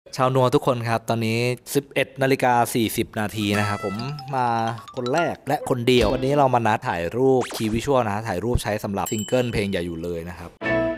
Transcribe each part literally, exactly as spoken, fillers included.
ชาวนัวทุกคนครับตอนนี้ สิบเอ็ดนาฬิกาสี่สิบนาทีนะครับผมมาคนแรกและคนเดียววันนี้เรามานัดถ่ายรูปคีย์วิชวลนะถ่ายรูปใช้สำหรับซิงเกิลเพลงอย่าอยู่เลยนะครับ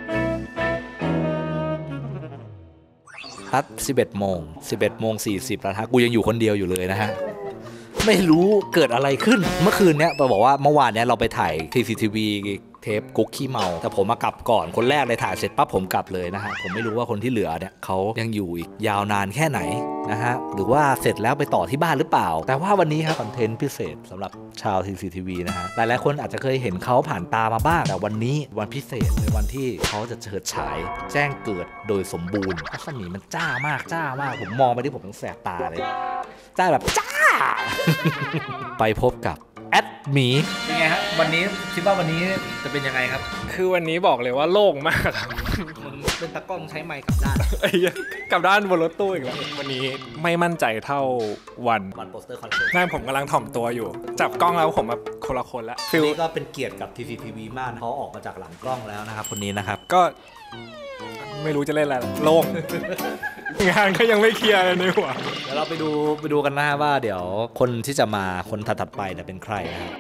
นัดสิบเอ็ดโมงสิบเอ็ดโมงสี่สิบแล้วฮะกูยังอยู่คนเดียวอยู่เลยนะฮะไม่รู้เกิดอะไรขึ้นเมื่อคืนเนี้ยบอกว่าเมื่อวานเนี้ยเราไปถ่าย ที ซี ที วี เทปกุ๊กขี้เมาแต่ผมมากลับก่อนคนแรกเลยถ่ายเสร็จปั๊บผมกลับเลยนะฮะผมไม่รู้ว่าคนที่เหลือเนี่ยเขายังอยู่อีกยาวนานแค่ไหนนะฮะหรือว่าเสร็จแล้วไปต่อที่บ้านหรือเปล่าแต่ว่าวันนี้ครับคอนเทนต์พิเศษสำหรับชาว ที ซี ที วี นะฮะหลายๆคนอาจจะเคยเห็นเขาผ่านตามาบ้างแต่วันนี้วันพิเศษในวันที่เขาจะเฉิดฉายแจ้งเกิดโดยสมบูรณ์รัศมีมันจ้ามากจ้ามากผมมองไปที่ผมต้องแสบตาเลยจ้าแบบจ้า ไปพบกับแอดหมีเป็นไงฮะวันนี้คิดว่าวันนี้จะเป็นยังไงครับคือวันนี้บอกเลยว่าโล่งมากครับมันเป็นตากล้องใช้ไมค์กลับด้านกลับด้านบนรถตู้อีกแล้ววันนี้ไม่มั่นใจเท่าวันวันโปสเตอร์คอนเสิร์ตนั่นผมกำลังถ่อมตัวอยู่จับกล้องแล้วผมแบบคนละคนแล้วฟิลนี้ก็เป็นเกียรติกับ ที ซี ที วี มากเขาออกมาจากหลังกล้องแล้วนะครับคนนี้นะครับก็ไม่รู้จะเล่นอะไรโล่งงานก็ยังไม่เคลียร์เลยในหัวเดี๋ยวเราไปดูไปดูกันนะว่าเดี๋ยวคนที่จะมาคนถัดๆไปเนี่ยเป็นใครนะครับ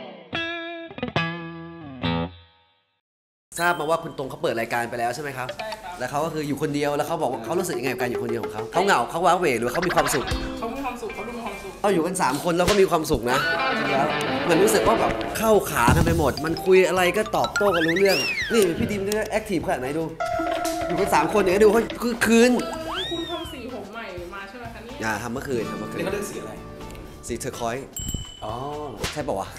ทราบมาว่าคุณตรงเขาเปิดรายการไปแล้วใช่ไหมครับแล้วเขาก็คืออยู่คนเดียวแล้วเขาบอกว่าเขารู้สึกยังไงกับการอยู่คนเดียวของเขาเขาเหงาเขาว้าเหวหรือเขามีความสุขเขามีความสุขเขาดูมีความสุขเราอยู่กันสามคนแล้วก็มีความสุขนะจริงแล้วเหมือนรู้สึกว่าแบบเข้าขากันไปหมดมันคุยอะไรก็ตอบโต้กันรู้เรื่องนี่พี่ดิมก็แอคทีฟขนาดไหนดูอยู่กันสามคนอย่างนี้ดูเขาคือคืนคุณทำสีผมใหม่มาใช่ไหมคะนี่อย่าทำเมื่อคืนทำเมื่อคืนนี่เขาเลือกสีอะไรสีเทอร์คอยส์อ๋อใช่ป่าวะ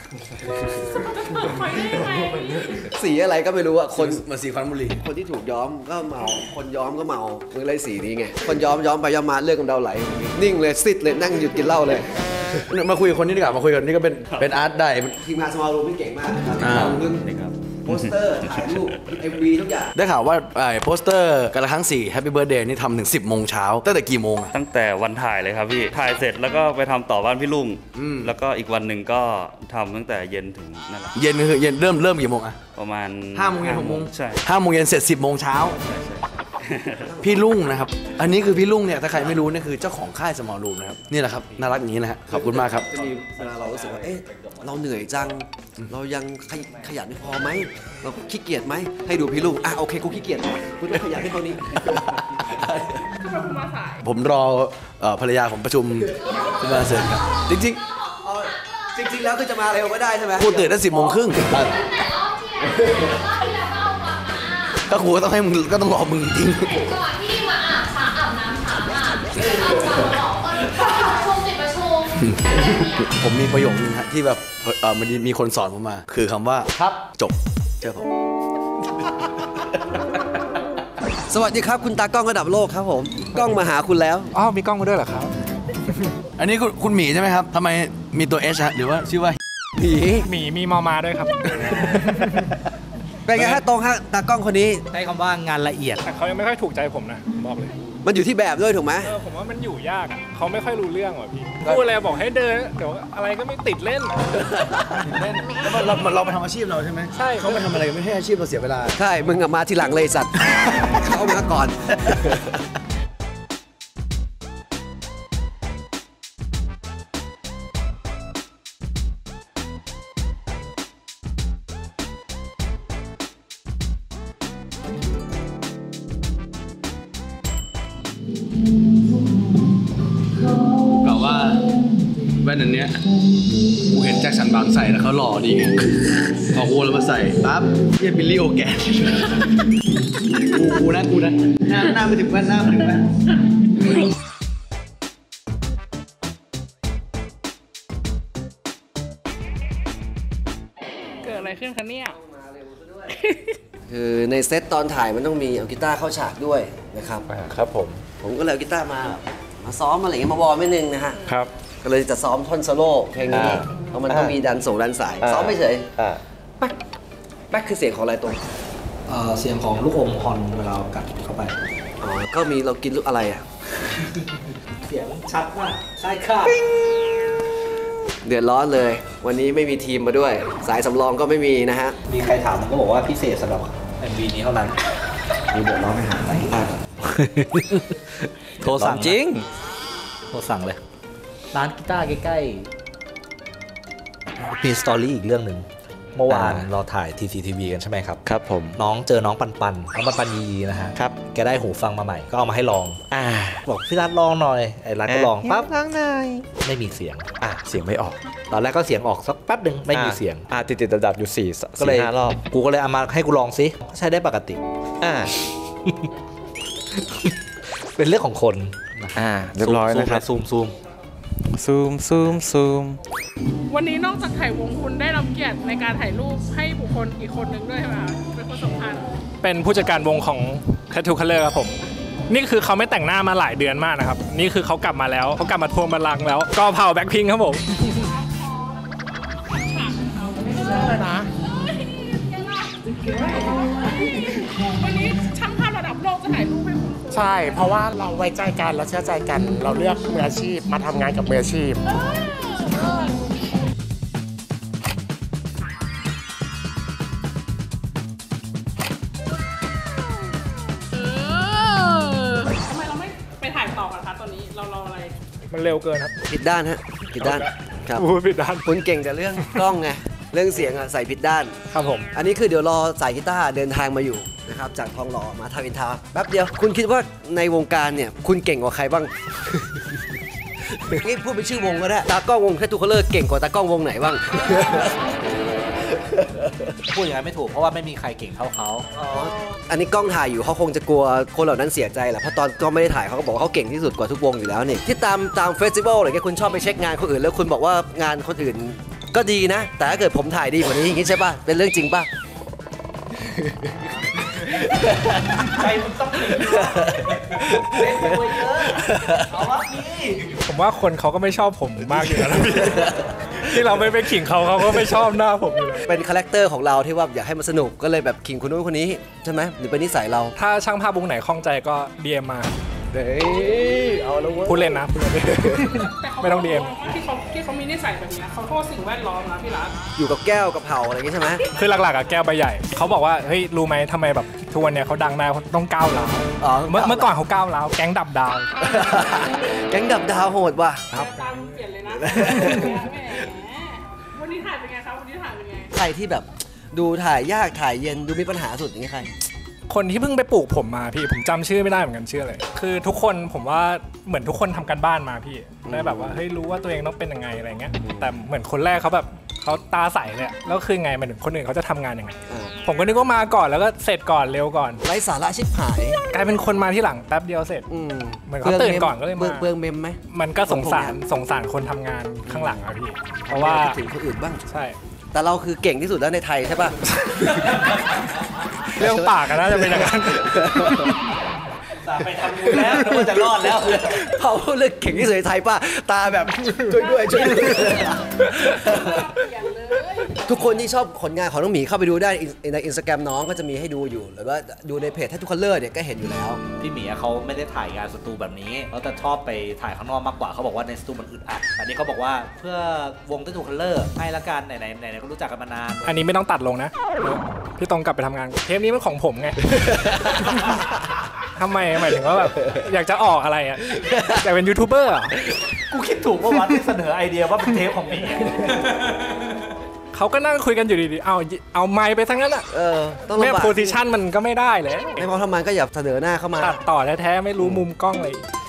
สีอะไรก็ไม่รู้อะคนเหมือนสีควันบุหรี่คนที่ถูกย้อมก็เมาคนย้อมก็เมามึงเลยสีนี้ไงคนย้อมย้อมไปย้อมมาเลือดกำเดาไหลนิ่งเลยซิดเลยนั่งหยุดกินเหล้าเลยมาคุยกับคนนี้ดีกว่ามาคุยกับนี่ก็เป็นเป็นอาร์ตได้ทีมงานสมอลรูมนี่เก่งมากนะครับเรื่องโปสเตอร์ถ่ายรูป เอ็ม วี ทุกอย่างได้ข่าวว่าไอ้โปสเตอร์กันละครั้งสี่ Happy Birthday นี่ทำถึงสิบโมงเช้าตั้งแต่กี่โมงอะตั้งแต่วันถ่ายเลยครับพี่ถ่ายเสร็จแล้วก็ไปทำต่อบ้านพี่ลุงแล้วก็อีกวันหนึ่งก็ทำตั้งแต่เย็นถึงนั่นแหละเย็นคือเย็นเริ่มเริ่มกี่โมงอะประมาณห้าโมงเย็นหกโมงใช่ห้าโมงเย็นเสร็จสิบโมงเช้าพี่ลุงนะครับอันนี้คือพี่ลุงเนี่ยถ้าใครไม่รู้นี่คือเจ้าของค่ายสมอลรูมนะครับนี่แหละครับน่ารักอย่างนี้นะฮะขอบคุณมากครับจะมีเวลาเรารู้สึกว่าเอ๊ะเราเหนื่อยจังเรายังขยันไม่พอไหมเราขี้เกียจไหมให้ดูพี่ลุงอ่ะโอเคกูขี้เกียจกูต้องขยันให้เท่านี้ผมรอภรรยาผมประชุมที่บ้านเสร็จครับจริงจริงจริงๆแล้วคือจะมาเร็วไม่ได้ใช่ไหมกูตื่นตั้งสิบโมงครึ่งก็ครูก็ต้องให้มึงก็ต้องรอมึงจริงก่อนที่มาอาบน้ำอาบน้ำถามอ่ะประชุมติดประชุมผมมีประโยคนึงฮะที่แบบเออมันมีคนสอนผมมาคือคำว่าครับจบเจอผมสวัสดีครับคุณตากล้องระดับโลกครับผมกล้องมาหาคุณแล้วอ๋อมีกล้องมาด้วยเหรอครับอันนี้คุณคุณหมีใช่ไหมครับทำไมมีตัว H ฮะหรือว่าชื่อว่าหมีหมีมีมอมาด้วยครับเป็นไงฮะตรงฮะตากล้องคนนี้ใช้คำว่างานละเอียดแต่เขายังไม่ค่อยถูกใจผมนะบอกเลยมันอยู่ที่แบบด้วยถูกไหมเออผมว่ามันอยู่ยากอ่ะเขาไม่ค่อยรู้เรื่องว่ะพี่พูดอะไรบอกให้เดินเดี๋ยวอะไรก็ไม่ติดเล่นเล่นเราเราไปทำอาชีพเราใช่ไหมใช่เขาไปทำอะไรไม่ให้อาชีพเราเสียเวลาใช่มึงมาทีหลังเลยสัตว์เขามาก่อนแว่นอันเนี้ยกูเห็นแจ็คสันบางใส่แล้วเขาหล่อดีไงพอกูแล้วมาใส่ปั๊บเรียกบิลลี่โอแกนกูกูนะกูนะหน้าหน้าไม่ถึงแว่นหน้าไม่ถึงแว่นเกิดอะไรขึ้นคะเนี่ยคือในเซตตอนถ่ายมันต้องมีเอากีตาร์เข้าฉากด้วยนะครับครับผมผมก็เลยเอากีตาร์มามาซ้อมมาอะไรเงี้ยมาวอร์มนิดนึงนะฮะครับก็เลยจะซ้อมท่อนโซโล่เพลงนี้เพราะมันต้องมีดันส่งดันสายซ้อมไม่เฉยแป๊กแป๊กคือเสียงของอะไรตรงเสียงของลูกอมฮอนเวลากัดเข้าไปอ๋อก็มีเรากินลูกอะไรอ่ะเสียงชัดมากใช่ค่ะเดือดร้อนเลยวันนี้ไม่มีทีมมาด้วยสายสำรองก็ไม่มีนะฮะมีใครถามก็บอกว่าพิเศษสำหรับ เอ็ม วี นี้เท่านั้นมีเดือดร้อนไปหาไหนโทรสั่งจริงโทรสั่งเลย ร้านกีตาร์ใกล้ๆมีสตอรี่อีกเรื่องหนึ่งเมื่อวานเราถ่าย ที ซี ที วี กันใช่ไหมครับครับผมน้องเจอน้องปันปันน้องปันปันยีนะฮะครับแกได้หูฟังมาใหม่ก็เอามาให้ลองอ่าบอกพี่รัฐลองหน่อยไอ้รัฐก็ลองปั๊บล้างหน่อยไม่มีเสียงอ่ะเสียงไม่ออกตอนแรกก็เสียงออกสักแป๊บหนึ่งไม่มีเสียงอ่าติดติดดับๆอยู่สี่ก็เลยสี่ห้ารอบกูก็เลยเอามาให้กูลองซิใช้ได้ปกติอ่าเป็นเรื่องของคนอ่าเรียบร้อยนะครับซูมซูมซูมซูมซูมวันนี้นอกจากถ่ายวงคุณได้รับเกียรติในการถ่ายรูปให้บุคคลอีกคนหนึ่งด้วยใช่ไหมคะเป็นคนสำคัญเป็นผู้จัดการวงของ Tattoo Color ครับผม นี่คือเขาไม่แต่งหน้ามาหลายเดือนมากนะครับ นี่คือเขากลับมาแล้วเขากลับมาทวงบัลลังก์แล้ว ก็เผาแบ็คพิงครับผมวันนี้ช่างภาพระดับโลกจะถ่ายรูปให้คุณใช่ เพราะว่าเราไว้ใจกันเราเชื่อใจกัน เราเลือกมืออาชีพมาทำงานกับมืออาชีพทำไมเราไม่ไปถ่ายต่อกันคะตอนนี้เรารออะไรมันเร็วเกินครับผิดด้านฮะผิดด้านครับพูดผิดด้านคุณเก่งแต่เรื่องกล้องไงเรื่องเสียงอะใส่ผิดด้านครับผมอันนี้คือเดี๋ยวรอสายกีตาร์เดินทางมาอยู่นะครับจากทองหล่อมาทาวน์อินทาวน์แป๊บเดียวคุณคิดว่าในวงการเนี่ยคุณเก่งกว่าใครบ้าง นี่พูดเป็นชื่อวงก็ได้ตากล้องวงแค่ทูคอลเลอร์เก่งกว่าตากล้องวงไหนบ้างพูดอย่างนั้นไม่ถูกเพราะว่าไม่มีใครเก่งเท่าเขาอันนี้กล้องถ่ายอยู่เขาคงจะกลัวคนเหล่านั้นเสียใจแหละเพราะตอนกล้องไม่ได้ถ่ายเขาก็บอกว่าเขาเก่งที่สุดกว่าทุกวงอยู่แล้วนี่ที่ตามตามเฟสติวัลอะไรเงี้ยคุณชอบไปเช็คงานคนอื่นแล้วคุณบอกว่างานคนอื่นก็ดีนะ แต่ถ้าเกิดผมถ่ายดีกว่านี้อย่างนี้ใช่ป่ะเป็นเรื่องจริงป่ะใจมันต้องถึงเล่นตัวเยอะเอาว่าพี่ผมว่าคนเขาก็ไม่ชอบผมมากอยู่แล้วนะพี่ ที่เราไม่ไปขิงเขาเขาก็ไม่ชอบหน้าผมอยู่แล้วเป็นคาแรคเตอร์ของเราที่ว่าอยากให้มันสนุกก็เลยแบบขิงคนนู้นคนนี้ใช่ไหมหรือเป็นนิสัยเราถ้าช่างภาพวงไหนคล่องใจก็ ดี เอ็ม มาเฮ้ยเอาแล้วเว้ยพูดเล่นนะพูดเล่นแต่เขาไม่ต้อง ดี เอ็มที่เขาที่เขามีนิสัยแบบเนี้ยเขาโทษสิ่งแวดล้อมนะพี่รัฐอยู่กับแก้วกับเผาอะไรอย่างงี้ใช่ไหมคือหลักๆอะแก้วใบใหญ่ เขาบอกว่าเฮ้ยรู้ไหมทำไมแบบทุกวันเนี้ยเขาดังได้เพราะต้องก้าวร้าวอ๋อเมื่อเมื่อก่อนเขาก้าวร้าวแก๊งดับดาวแก๊งดับดาวโหดว่ะครับตามเปลี่ยนเลยนะแหมวันนี้ถ่ายเป็นไงครับวันนี้ถ่ายเป็นไงใครที่แบบดูถ่ายยากถ่ายเย็นดูมีปัญหาสุดอย่างงี้ใครคนที่เพิ่งไปปลูกผมมาพี่ผมจำชื่อไม่ได้เหมือนกันชื่ออะไรคือทุกคนผมว่าเหมือนทุกคนทำการบ้านมาพี่ได้แบบว่าเฮ้ยรู้ว่าตัวเองต้องเป็นยังไงอะไรเงี้ยแต่เหมือนคนแรกเขาแบบเขาตาใสเลยอะแล้วคือไงหมายถึงคนอื่นเขาจะทำงานยังไงอ่าผมก็นึกว่ามาก่อนแล้วก็เสร็จก่อนเร็วก่อนไร้สาระชิบหายกลายเป็นคนมาที่หลังแป๊บเดียวเสร็จอืมเหมือนเขาตื่นก่อนก็เลยมาเบืองเบืองเมมไหมมันก็สงสารสงสารคนทำงานข้างหลังอะพี่เพราะว่าคิดถึงคนอื่นบ้างใช่แต่เราคือเก่งที่สุดแล้วในไทยใช่ป่ะเรื่องปากอะน่าจะเป็นอย่างนั้นไปทำบุญแล้วนึกว่าจะรอดแล้วเขาเรื่องเก่งที่สุดในไทยป่ะตาแบบช่วยด้วยช่วยด้วยทุกคนที่ชอบผลงานของน้องหมีเข้าไปดูได้ในอินสตาแกรมน้องก็จะมีให้ดูอยู่หรือว่าดูในเพจ Tattoo Color เนี่ยก็เห็นอยู่แล้วพี่หมีอะเขาไม่ได้ถ่ายงานสตูแบบนี้เขาจะชอบไปถ่ายข้างนอกมากกว่าเขาบอกว่าในสตูมันอึดอัดแต่นี่เขาบอกว่าเพื่อวงTattoo Colorให้ละกันไหนไหนไหนก็รู้จักกันมานานอันนี้ไม่ต้องตัดลงนะพี่ตรงกลับไปทำงานเทปนี้มันของผมไง ทำไมหมายถึงว่าแบบอยากจะออกอะไรอ่ะอยากเป็นยูทูบเบอร์เหรอกูคิดถูกว่าวัดที่เสนอไอเดียว่าเป็นเทปของหมีเขาก็นั่งคุยกันอยู่ดีๆเอาเอาไมค์ไปทั้งนั้นอ่ะเออต้องแม่ลำบากโพซิชันมันก็ไม่ได้เลยไม่พอทำไมก็อย่าเสนอหน้าเข้ามาตัดต่อแท้ๆไม่รู้มุมกล้องเลย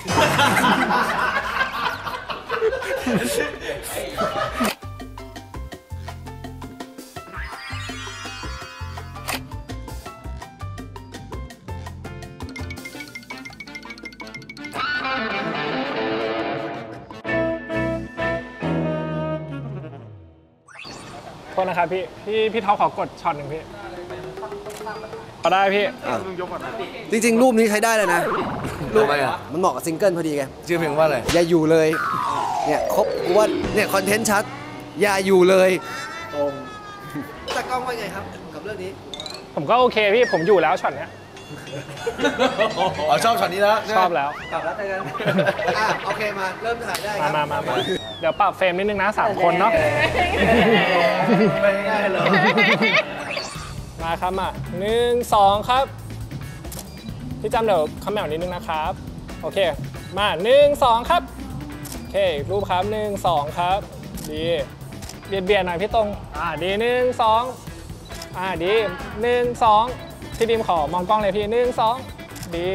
โทษนะครับพี่ พี่พี่ท็อปขอกดช็อตหนึ่งพี่ก็ได้พี่จริงๆ รูปนี้ใช้ได้เลยนะรูปมันเหมาะกับซิงเกิลพอดีไงชื่อเพลงว่าอะไรอย่าอยู่เลยเนี่ยครบกูว่าเนี่ยคอนเทนต์ชัดอย่าอยู่เลยตรงแต่กล้องว่าไงครับกับเรื่องนี้ผมก็โอเคพี่ผมอยู่แล้วช็อตเนี้ยอ๋อชอบช็อตนี้แล้วชอบแล้วกลับแล้วเจอกันอ่ะโอเคมาเริ่มถ่ายได้คมารับมามามาเดี๋ยวปรับเฟรมนิดนึงนะสามคนเนาะไม่ง่ายเลยมาครับมาหนึ่งสองครับพี่จำเดี๋ยวคำแมวนิดนึงนะครับโอเคมาหนึ่งสองครับโอเครูปครับหนึ่งสองครับดีเบียดเบียดหน่อยพี่ตรงอ่าดีหนึ่งสองอ่าดีหนึ่งสองพี่ดิมขอมองกล้องเลยพี่หนึ่งสองดี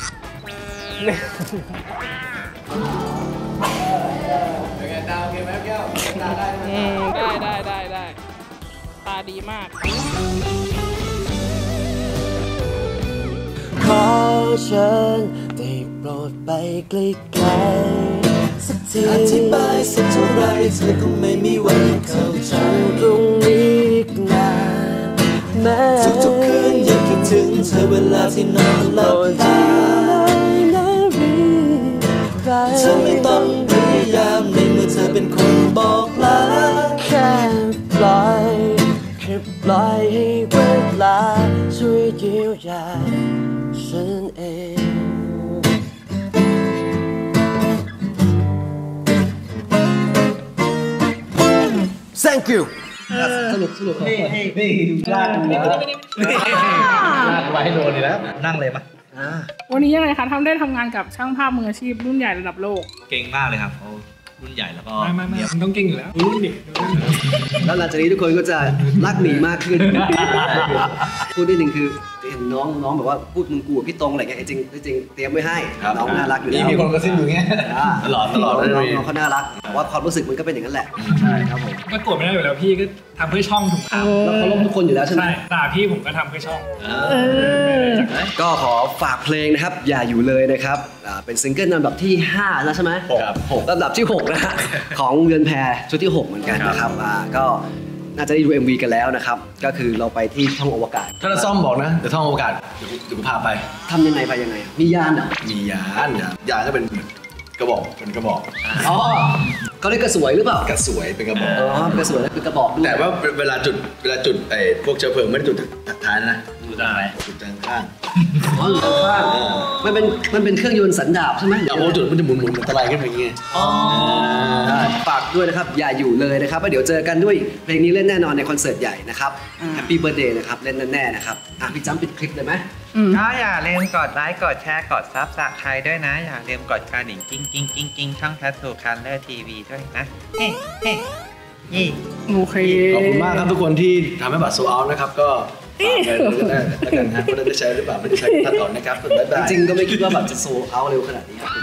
เป็นไงดาวโอเคไหมแก้วดาวได้ไหมอืมได้ได้ได้ได้ตาดีมากขอเชิญได้โปรดไปไกลๆสักทีอธิบายสักเท่าไรเธอคงไม่มีวันเข้าใจตรงนี้อีกนานแม้ทุกๆคืนยังคิดถึงเธอเวลาที่นอนหลับตาเธอไม่ต้องพยายามในเมื่อเธอเป็นคนบอกลาแค่ปล่อยแค่ปล่อยให้เวลาช่วยเยียวยาฉันเอง Thank you สรุปสรุปนี่นี่นี่ลากกูลากไว้ให้โดนดีแล้วนั่งเลยปะวันนี้ยังไงคะทำได้ทำงานกับช่างภาพมืออาชีพรุ่นใหญ่ระดับโลกเก่งมากเลยครับเขารุ่นใหญ่แล้วก็ไม่ไม่ไม่มันต้องเก่งอยู่แล้วรุ่นดิแล้วหลังจากนี้ทุกคนก็จะรักหมีมากขึ้น พูดนิดนึงคือเห็นน้องน้องแบบว่าพูดมึงกูกับพี่ตรงอะไรเงี้ยจริงจริงเตรียมไว้ให้น้องน่ารักอยู่แล้วมีคนกระซิบอยู่เงี้ยตลอดตลอดเลยน้องเขาน่ารักแต่ว่าความรู้สึกมันก็เป็นอย่างนั้นแหละใช่ครับผมก็กดไม่ได้อยู่แล้วพี่ก็ทำเพื่อช่องถูกไหมแล้วเขาล้มทุกคนอยู่แล้วใช่ไหมใช่ด่าพี่ผมก็ทำเพื่อช่องก็ขอฝากเพลงนะครับอย่าอยู่เลยนะครับอ่าเป็นซิงเกิลลำดับที่ห้าแล้วใช่ไหมหกลำดับที่หกนะฮะของเรือนแพชุดที่หกเหมือนกันนะครับอ่าก็น่าจะได้ดู เอ็ม วี กันแล้วนะครับก็คือเราไปที่ท่องอวกาศถ้าเราซ่อมบอกนะเดี๋ยวท่องโอกาสเดี๋ยวเดี๋ยวกูพาไปทำยังไงไปยังไงอ่ะมียานเหรอมียานยานก็เป็นกระบอกเป็นกระบอกอ๋อเขาเรียกกระสวยหรือเปล่ากระสวยเป็นกระบอกอ๋อกระสวยแล้วคือกระบอกด้วยแต่ว่าเวลาจุดเวลาจุดไอ้พวกเชื้อเพลิงไม่ได้จุดท้ายนะจุดทางไหนจุดทางข้างอ๋ออยู่ข้างข้างมันเป็นมันเป็นเครื่องยนต์สันดาปใช่ไหมเอาโอ้จุดมันจะหมุนหมุนอันตรายขึ้นไปอย่างเงี้ยอ๋อฝากด้วยนะครับอย่าอยู่เลยนะครับแล้วเดี๋ยวเจอกันด้วยเพลงนี้เล่นแน่นอนในคอนเสิร์ตใหญ่นะครับ Happy Birthday นะครับเล่นแน่ๆนะครับอ่ะพี่จ้ำปิดคลิปเลยไหมก็อย่าลืมกดไลค์กดแชร์กดซับสไครต์ด้วยนะ อย่าลืมกดกระดิ่งกิ้งกิ้งกิ้งกิ้งช่อง Tattoo Color ที วี ด้วยนะเฮ้เฮ้ยี่โอเคขอบคุณมากครับทุกคนที่ทำให้บัตรโซลเอาท์นะครับก็ฝากไปดูกันได้แล้วกันนะว่าได้ใช้หรือเปล่าไม่ได้ใช้ตัดต่อนะครับบ๊ายบายจริงๆก็ไม่คิดว่าแบบจะโซลเอาท์เร็วขนาดนี้ครับ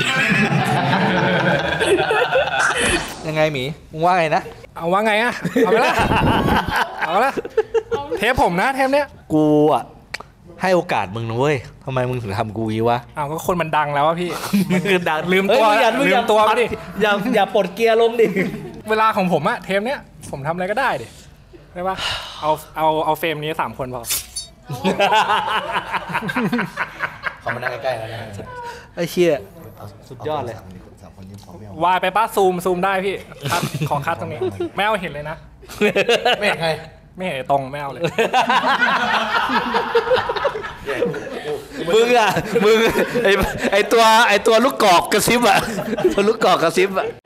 ยังไงหมีมึงว่าไงนะเอาว่าไงอะเอาไปละเอาละเทปผมนะเทปเนี้ยกูอ่ะให้โอกาสมึงนะเว้ยทำไมมึงถึงทำกูงี้วะอ้าวก็คนมันดังแล้วอะพี่มึงคือดังลืมตัวเอ้ยอย่าลืมตัวไปดิอย่าอย่าปลดเกียร์ลงดิเวลาของผมอะเทปเนี้ยผมทำอะไรก็ได้ดิได้ปะเอาเอาเอาเฟรมนี้สามคนพอเขามานั่งใกล้ๆแล้วนะไอ้เชี่ยสุดยอดเลยวายไปป้าซูมซูมได้พี่คัดของคัดตรงนี้ไม่เอาเห็นเลยนะไม่เห็นใครไม่เห็นตรงไม่เอาเลยมึงอ่ะมึงไอไอตัวไอตัวลูกกอกกระซิบอ่ะตัวลูกกอกกระซิบอ่ะ